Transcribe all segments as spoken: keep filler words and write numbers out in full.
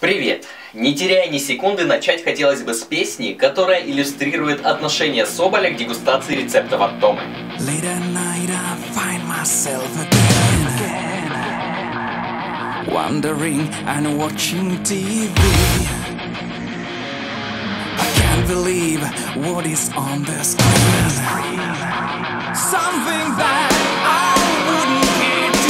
Привет! Не теряя ни секунды, начать хотелось бы с песни, которая иллюстрирует отношение Соболя к дегустации рецептов от Томы. Wondering and watching ти ви. I can't believe what is on the screen. Something that I wouldn't care to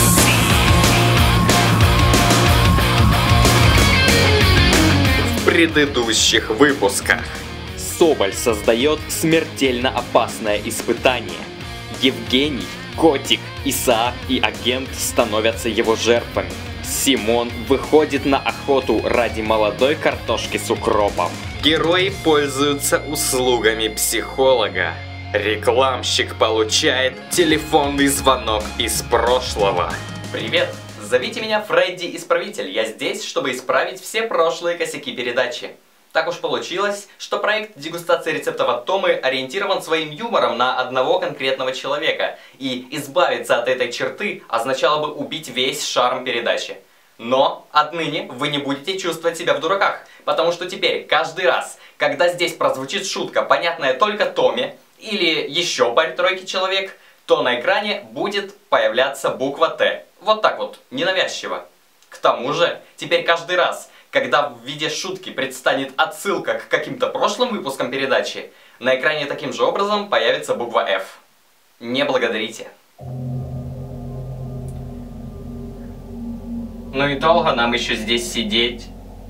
see. В предыдущих выпусках Соболь создает смертельно опасное испытание. Евгений, Котик, Исаак и агент становятся его жертвами. Симон выходит на охоту ради молодой картошки с укропом. Герои пользуются услугами психолога. Рекламщик получает телефонный звонок из прошлого. Привет! Зовите меня Фредди Исправитель. Я здесь, чтобы исправить все прошлые косяки передачи. Так уж получилось, что проект дегустации рецептов от Томы ориентирован своим юмором на одного конкретного человека, и избавиться от этой черты означало бы убить весь шарм передачи. Но отныне вы не будете чувствовать себя в дураках, потому что теперь каждый раз, когда здесь прозвучит шутка, понятная только Томе или еще паре-тройке человек, то на экране будет появляться буква Т. Вот так вот, ненавязчиво. К тому же, теперь каждый раз, когда в виде шутки предстанет отсылка к каким-то прошлым выпускам передачи, на экране таким же образом появится буква F. Не благодарите. Ну и долго нам еще здесь сидеть?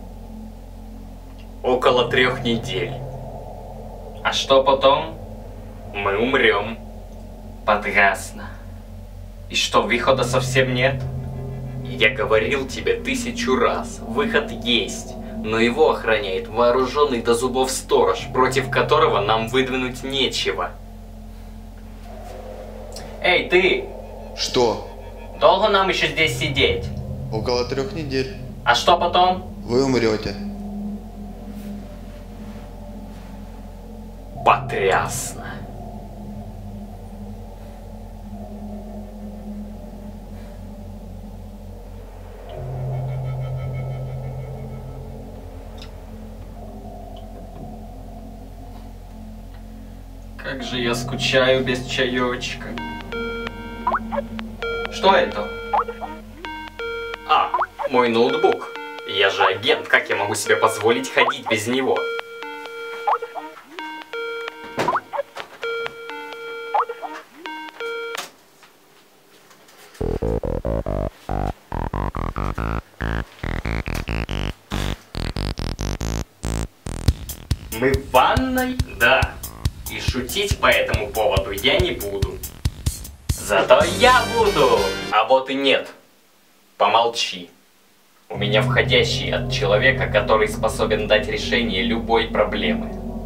Около трех недель. А что потом? Мы умрем. Прекрасно. И что, выхода совсем нет? Я говорил тебе тысячу раз, выход есть, но его охраняет вооруженный до зубов сторож, против которого нам выдвинуть нечего. Эй, ты! Что? Долго нам еще здесь сидеть? Около трех недель. А что потом? Вы умрете. Потрясно. Как же я скучаю без чаечка. Что это? А, мой ноутбук. Я же агент, как я могу себе позволить ходить без него? Мы в ванной? Да. И шутить по этому поводу я не буду. Зато я буду! А вот и нет. Помолчи. У меня входящий от человека, который способен дать решение любой проблемы.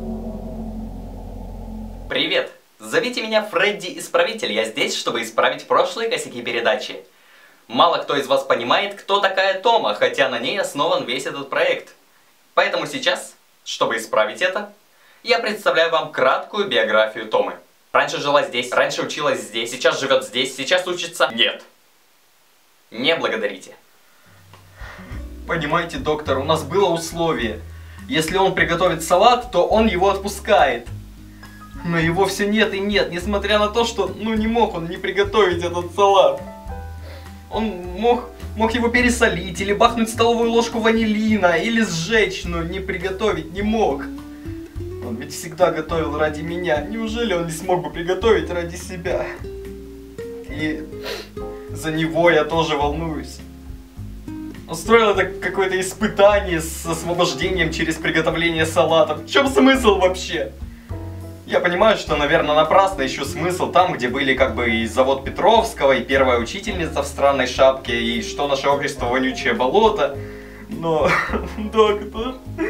Привет! Зовите меня Фредди Исправитель. Я здесь, чтобы исправить прошлые косяки передачи. Мало кто из вас понимает, кто такая Тома, хотя на ней основан весь этот проект. Поэтому сейчас, чтобы исправить это, я представляю вам краткую биографию Томы. Раньше жила здесь, раньше училась здесь, сейчас живет здесь, сейчас учится... Нет. Не благодарите. Понимаете, доктор, у нас было условие. Если он приготовит салат, то он его отпускает. Но его все нет и нет, несмотря на то, что, ну, не мог он не приготовить этот салат. Он мог, мог его пересолить, или бахнуть столовую ложку ванилина, или сжечь, но не приготовить не мог. Он ведь всегда готовил ради меня. Неужели он не смог бы приготовить ради себя? И за него я тоже волнуюсь. Устроил это какое-то испытание с освобождением через приготовление салатов. В чем смысл вообще? Я понимаю, что, наверное, напрасно ищу смысл там, где были как бы и завод Петровского, и первая учительница в странной шапке, и что наше общество вонючее болото. Но, доктор...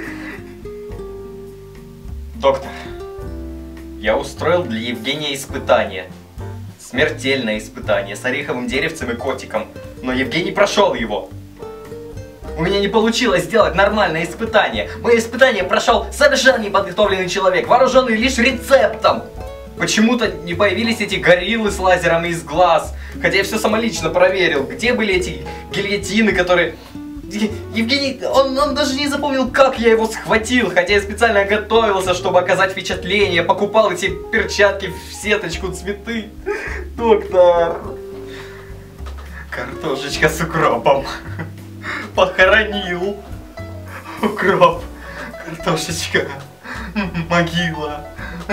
Доктор, я устроил для Евгения испытание. Смертельное испытание с ореховым деревцем и котиком. Но Евгений прошел его. У меня не получилось сделать нормальное испытание. Мое испытание прошел совершенно неподготовленный человек, вооруженный лишь рецептом. Почему-то не появились эти гориллы с лазерами из глаз. Хотя я все самолично проверил, где были эти гильотины, которые Евгений, он, он даже не запомнил, как я его схватил, хотя я специально готовился, чтобы оказать впечатление, покупал эти перчатки в сеточку, цветы. Доктор, картошечка с укропом. Похоронил. Укроп, картошечка, могила.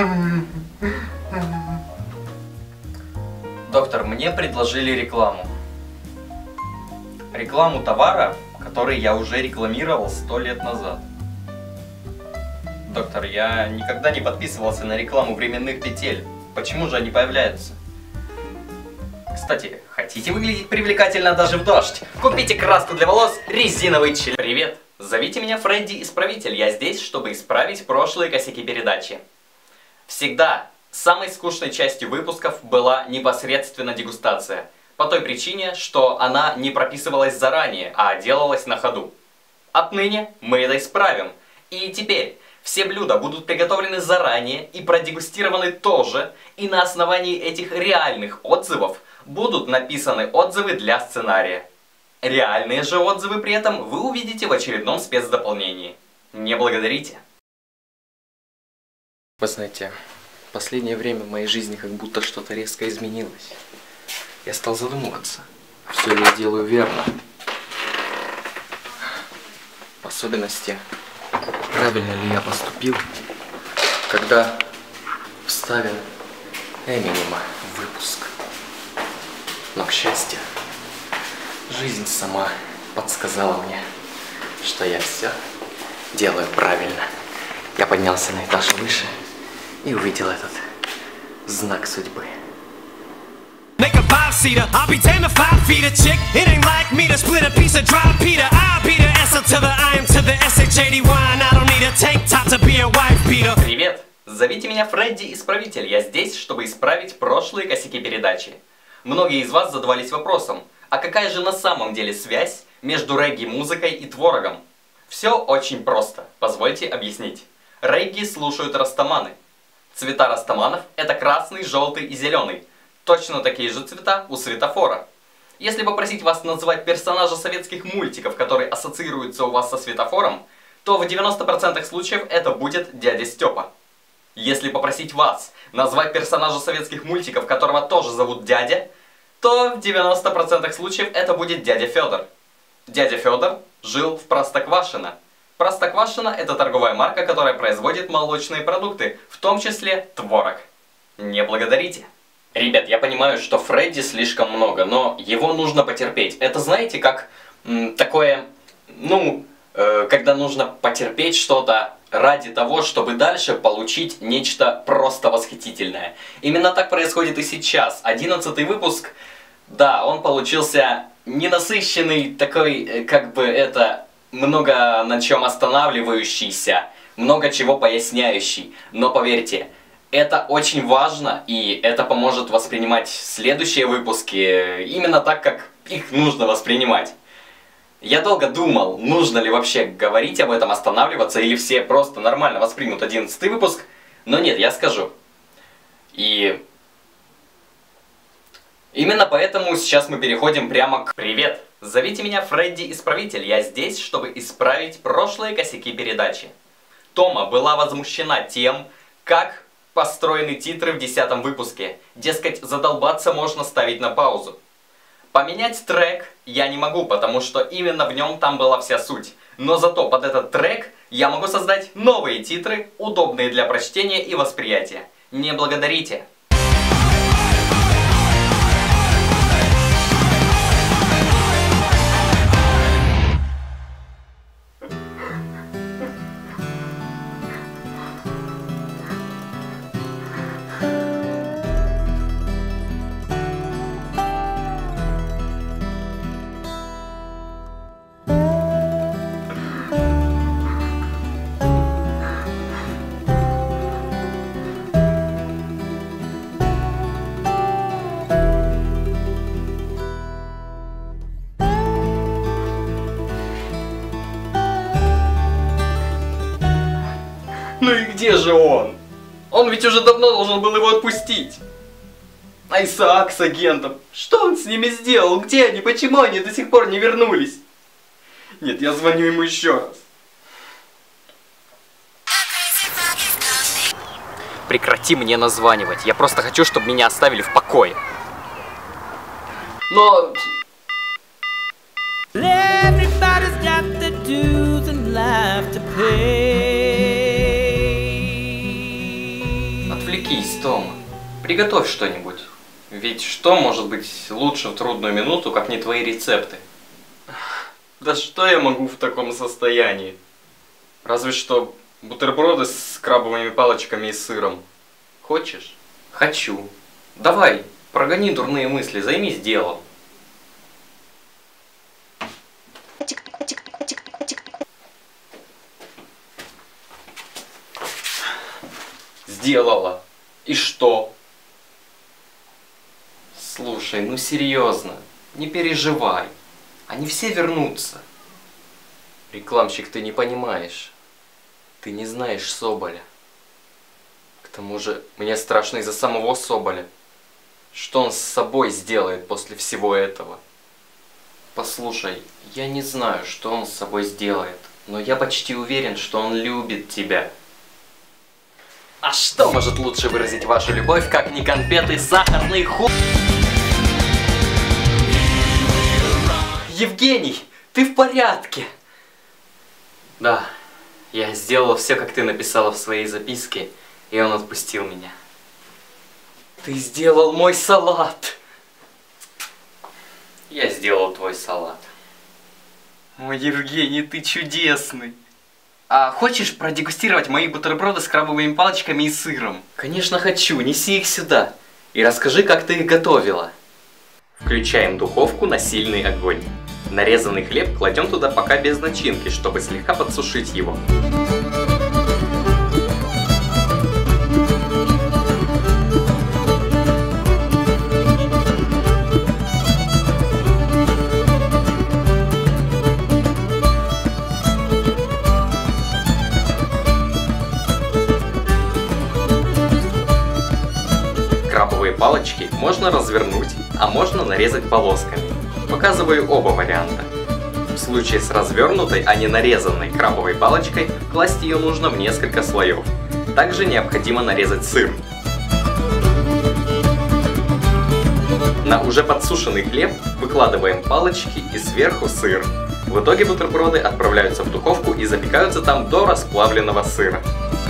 Доктор, мне предложили рекламу. Рекламу товара, который я уже рекламировал сто лет назад. Доктор, я никогда не подписывался на рекламу временных петель. Почему же они появляются? Кстати, хотите выглядеть привлекательно даже в дождь? Купите краску для волос, резиновый член. Привет! Зовите меня Фредди Исправитель. Я здесь, чтобы исправить прошлые косяки передачи. Всегда самой скучной частью выпусков была непосредственно дегустация. По той причине, что она не прописывалась заранее, а делалась на ходу. Отныне мы это исправим. И теперь все блюда будут приготовлены заранее и продегустированы тоже. И на основании этих реальных отзывов будут написаны отзывы для сценария. Реальные же отзывы при этом вы увидите в очередном спецдополнении. Не благодарите. Вы знаете, в последнее время в моей жизни как будто что-то резко изменилось. Я стал задумываться, все ли я делаю верно. В особенности, правильно ли я поступил, когда вставил Эминема в выпуск. Но, к счастью, жизнь сама подсказала мне, что я все делаю правильно. Я поднялся на этаж выше и увидел этот знак судьбы. Make a five-seater, I'll be ten to five feet a chick. It ain't like me to split a piece of dry Peter. I'll be the S to the I am to the S H eighty one. I don't need a tank top to be a wife beater. Привет! Зовите меня Фредди Исправитель. Я здесь, чтобы исправить прошлые косяки передачи. Многие из вас задавались вопросом, а какая же на самом деле связь между регги-музыкой и творогом? Все очень просто, позвольте объяснить. Регги слушают растаманы. Цвета растаманов – это красный, желтый и зеленый. Точно такие же цвета у светофора. Если попросить вас назвать персонажа советских мультиков, который ассоциируется у вас со светофором, то в девяноста процентах случаев это будет дядя Степа. Если попросить вас назвать персонажа советских мультиков, которого тоже зовут дядя, то в девяноста процентах случаев это будет дядя Федор. Дядя Федор жил в Простоквашино. Простоквашино – это торговая марка, которая производит молочные продукты, в том числе творог. Не благодарите. Ребят, я понимаю, что Фредди слишком много, но его нужно потерпеть. Это знаете, как м, такое, ну, э, когда нужно потерпеть что-то ради того, чтобы дальше получить нечто просто восхитительное. Именно так происходит и сейчас. Одиннадцатый выпуск, да, он получился ненасыщенный, такой, как бы это, много на чем останавливающийся, много чего поясняющий. Но поверьте, это очень важно, и это поможет воспринимать следующие выпуски именно так, как их нужно воспринимать. Я долго думал, нужно ли вообще говорить об этом, останавливаться, или все просто нормально воспримут одиннадцатый выпуск, но нет, я скажу. И именно поэтому сейчас мы переходим прямо к «Привет! Зовите меня Фредди Исправитель, я здесь, чтобы исправить прошлые косяки передачи». Тома была возмущена тем, как построены титры в десятом выпуске. Дескать, задолбаться можно ставить на паузу. Поменять трек я не могу, потому что именно в нем там была вся суть. Но зато под этот трек я могу создать новые титры, удобные для прочтения и восприятия. Не благодарите. Ну и где же он? Он ведь уже давно должен был его отпустить. А Исаак с агентом, что он с ними сделал? Где они? Почему они до сих пор не вернулись? Нет, я звоню ему еще раз. Прекрати мне названивать. Я просто хочу, чтобы меня оставили в покое. Но... Everybody's got the dues in life to pay. Отвлекись, Том. Приготовь что-нибудь. Ведь что может быть лучше в трудную минуту, как не твои рецепты? Да что я могу в таком состоянии? Разве что бутерброды с крабовыми палочками и сыром. Хочешь? Хочу. Давай, прогони дурные мысли, займись делом. Сделала. И что? Слушай, ну серьезно, не переживай. Они все вернутся. Рекламщик, ты не понимаешь. Ты не знаешь Соболя. К тому же, мне страшно из-за самого Соболя. Что он с собой сделает после всего этого? Послушай, я не знаю, что он с собой сделает, но я почти уверен, что он любит тебя. А что может лучше выразить вашу любовь, как не конфеты, сахарный ху... Евгений, ты в порядке? Да, я сделал все, как ты написала в своей записке, и он отпустил меня. Ты сделал мой салат! Я сделал твой салат. Ой, Евгений, ты чудесный! А хочешь продегустировать мои бутерброды с крабовыми палочками и сыром? Конечно хочу, неси их сюда. И расскажи, как ты их готовила. Включаем духовку на сильный огонь. Нарезанный хлеб кладем туда пока без начинки, чтобы слегка подсушить его. Крабовые палочки можно развернуть, а можно нарезать полосками. Показываю оба варианта. В случае с развернутой, а не нарезанной крабовой палочкой, класть ее нужно в несколько слоев. Также необходимо нарезать сыр. На уже подсушенный хлеб выкладываем палочки и сверху сыр. В итоге бутерброды отправляются в духовку и запекаются там до расплавленного сыра.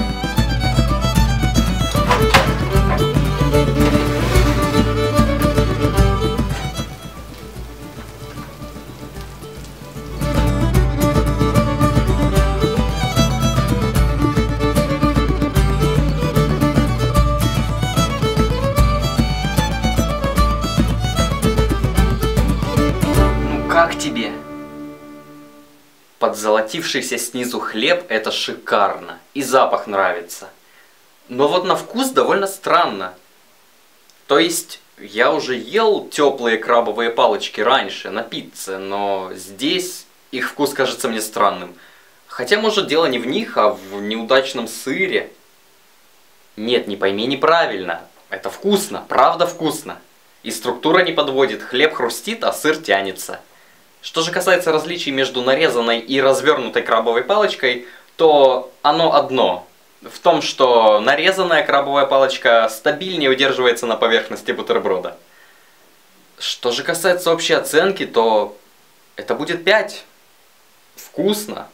Как тебе? Подзолотившийся снизу хлеб — это шикарно. И запах нравится. Но вот на вкус довольно странно. То есть, я уже ел теплые крабовые палочки раньше на пицце, но здесь их вкус кажется мне странным. Хотя, может, дело не в них, а в неудачном сыре. Нет, не пойми неправильно. Это вкусно, правда вкусно. И структура не подводит, хлеб хрустит, а сыр тянется. Что же касается различий между нарезанной и развернутой крабовой палочкой, то оно одно. В том, что нарезанная крабовая палочка стабильнее удерживается на поверхности бутерброда. Что же касается общей оценки, то это будет пять. Вкусно.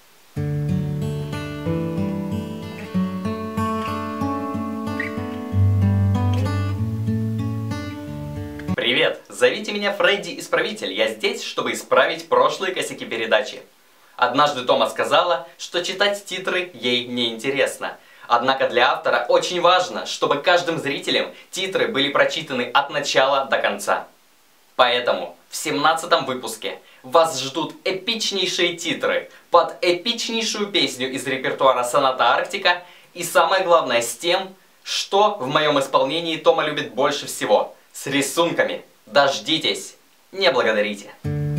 Привет! Зовите меня Фредди-исправитель. Я здесь, чтобы исправить прошлые косяки передачи. Однажды Тома сказала, что читать титры ей неинтересно. Однако для автора очень важно, чтобы каждым зрителем титры были прочитаны от начала до конца. Поэтому в семнадцатом выпуске вас ждут эпичнейшие титры под эпичнейшую песню из репертуара «Соната Арктика» и самое главное с тем, что в моем исполнении Тома любит больше всего – с рисунками. Дождитесь, не благодарите.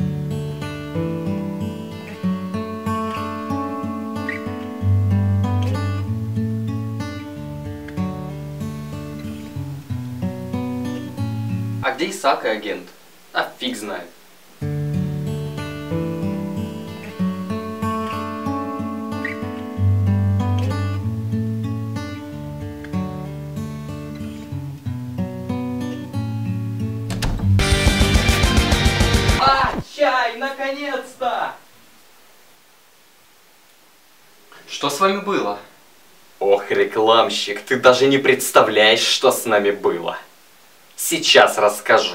А где Исаак и агент? А фиг знает. Что с вами было? Ох, рекламщик, ты даже не представляешь, что с нами было. Сейчас расскажу.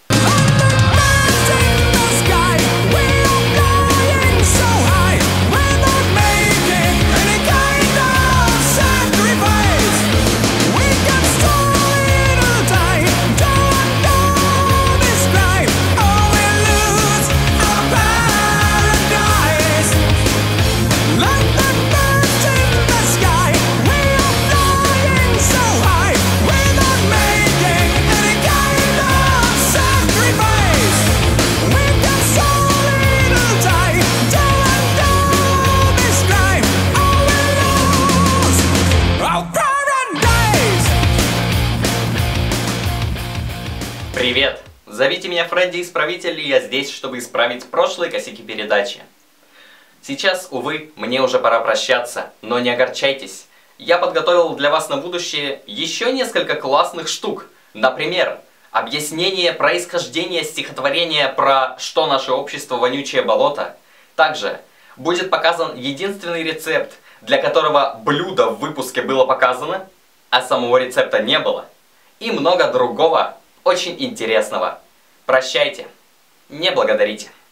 Привет! Зовите меня Фредди Исправитель, и я здесь, чтобы исправить прошлые косяки передачи. Сейчас, увы, мне уже пора прощаться, но не огорчайтесь. Я подготовил для вас на будущее еще несколько классных штук. Например, объяснение происхождения стихотворения про «Что наше общество вонючее болото». Также будет показан единственный рецепт, для которого блюдо в выпуске было показано, а самого рецепта не было. И много другого очень интересного. Прощайте. Не благодарите.